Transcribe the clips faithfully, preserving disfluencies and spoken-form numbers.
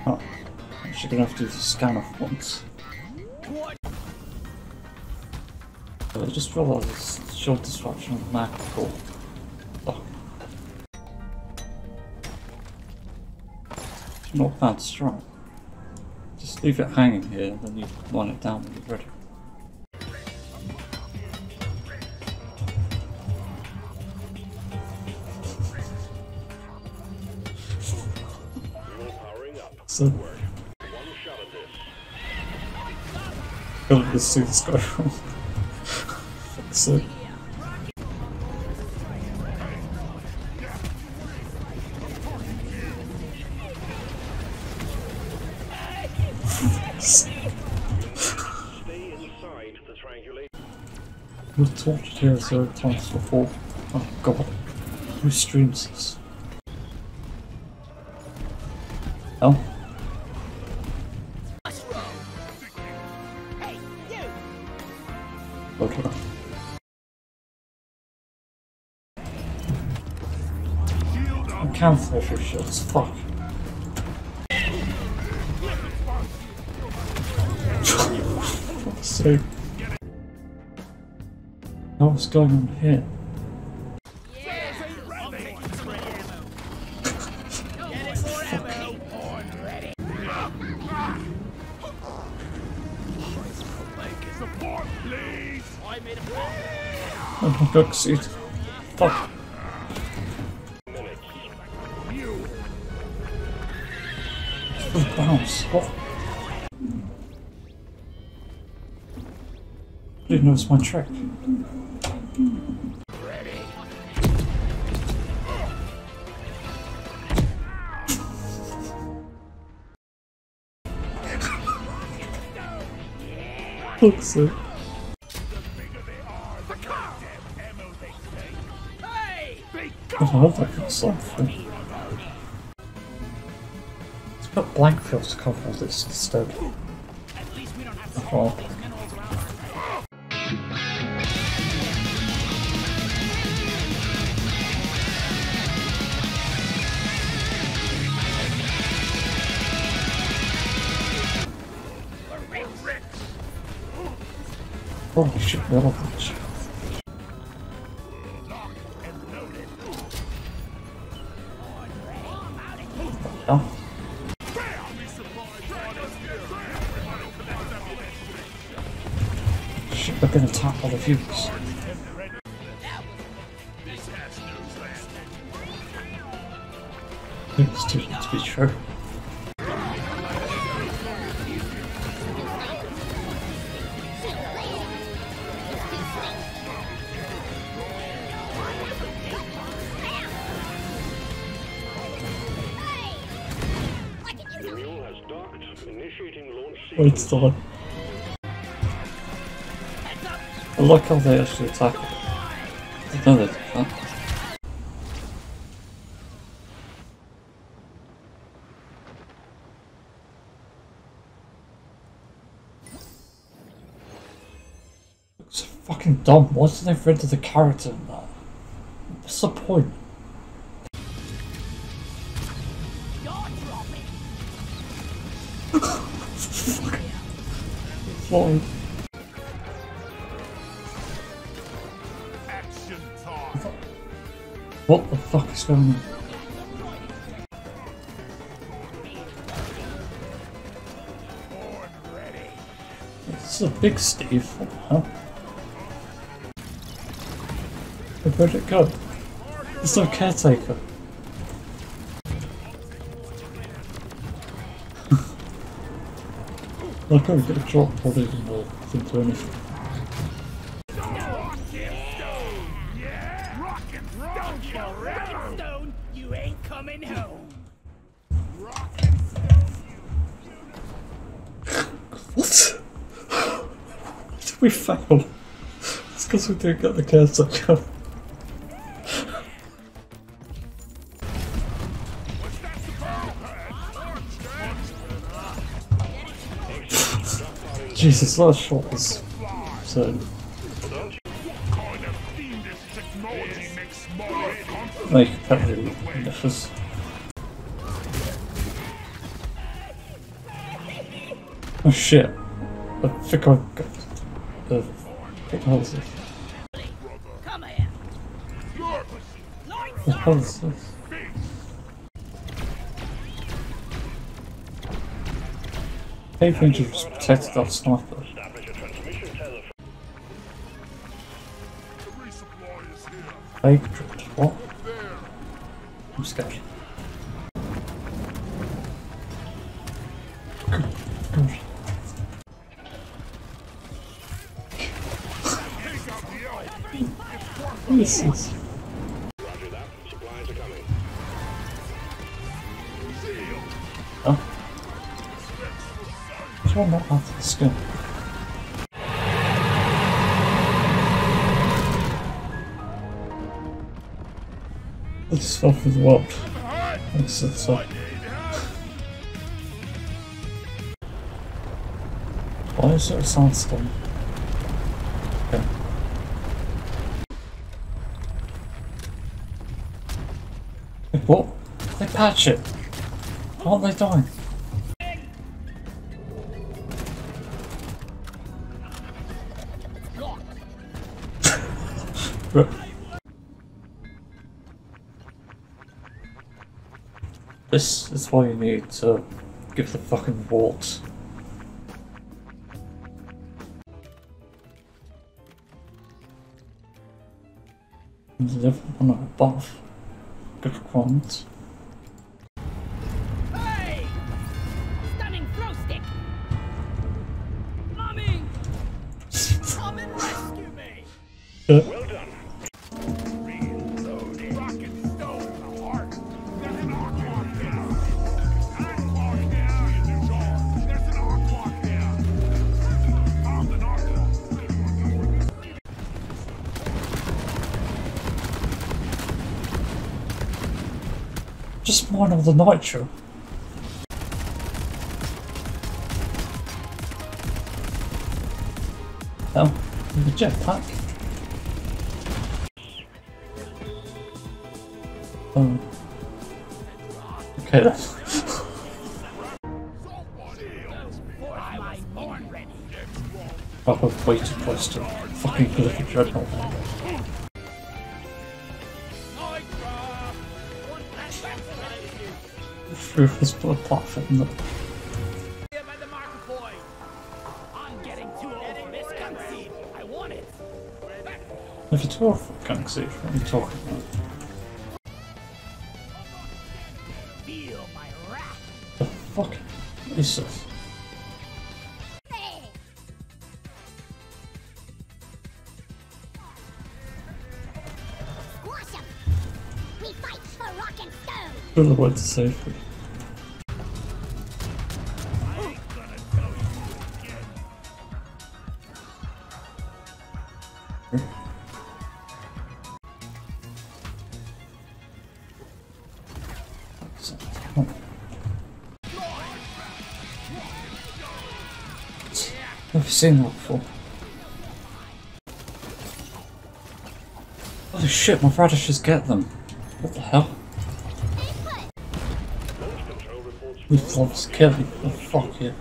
Oh, I'm actually gonna have to do the scanner once. I just realised this short disruption of the map before. Oh. It's not bad strike. Just leave it hanging here and then you wind it down when you're ready. So, gotta see this guy wrong. Fuck's sake. We've tortured here zero times before. Oh god. Who streams this? Oh? Okay. I can't throw your shots, fuck. Fuck's sake. Now what's going on here? Oh my god, see it. Fuck. Just bounce. What? I didn't notice my trick. Fuck's sake. I hope that got something. Let's put blank fields to cover all this instead. Oh. Holy shit, yellow bitch. Oh. Shit, we're gonna tap all the views. I think it's too good to be true. Wait, stop. I like how they actually attack it. I know they do that. It's fucking dumb. Why did they render the character in that? What's the point? Flying. What the fuck is going on? This is a big Steve. What the hell? Where'd it go? There's no caretaker. I can't get a drop body even more than do anything. You ain't coming home. What? Did we fail? It's because we didn't get the caretaker. Jesus, that shot was absurd. Like, apparently, this was. Oh shit. I think I've got the what the hell is this? Come here. What the hell is this? Hey, Ranger just protected that sniper. Fake tripped. What? I'm scared. Good. Good. What is this? Roger that. Supplies are coming. Oh. What's wrong with that the skin? I just fell through the world. That's it, so. Why is there a sandstorm? Okay. Wait, what? They patch it! Why aren't they dying? Right. This is why you need to give the fucking warts. Live on above. Good requirements. Hey! Stunning throw stick! Mommy! Come and rescue me! Yeah. Well done. Reloading. Rocket stone in the heart. There's an arc lock here. An arc here. There's an arc lock here. Found an arc lock. Just mine all the nitro. Hell, the jetpack. Um. Okay then. I've way too close to fucking Glyphic Dreadnought. Roof has put a platform there. I'm getting too old for this conceit. I want it. If you're too old for gang siege, what are you talking about? Feel my wrath. The fuck is this? Squash 'em! We fight for rock and stone! Really went to safety. I've seen that before. Holy shit, my radishes get them. What the hell? We've lost Kelly. Oh fuck yeah.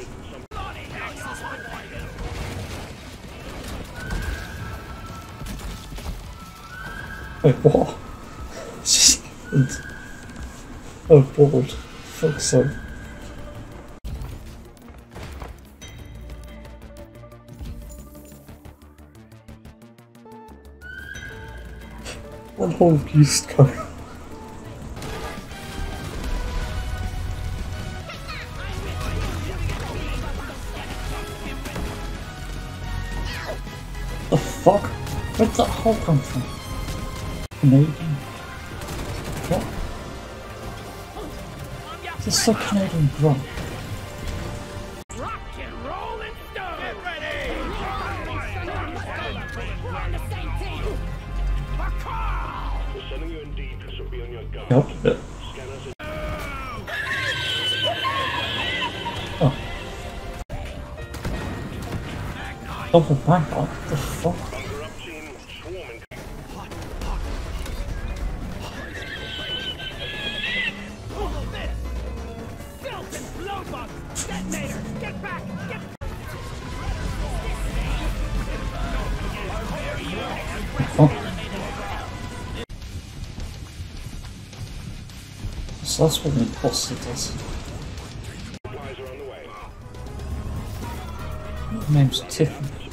Wait, what? It's just happened. Oh bored. Fuck's sake. One whole beast coming. The fuck? Where'd that hole come from? Canadian? What? This is so Canadian grunt. Rock and roll and stone! Get ready! We're on the same team! We're sending you in deep, so be on your guard. Helped a bit. Scanners Oh. Double back up? What the fuck? bunker up team, swarming. Follow this! Filth and blow bug! Detonator! Get back! So that's what an imposter does. Supplies are on the way. Her name's Tiffany.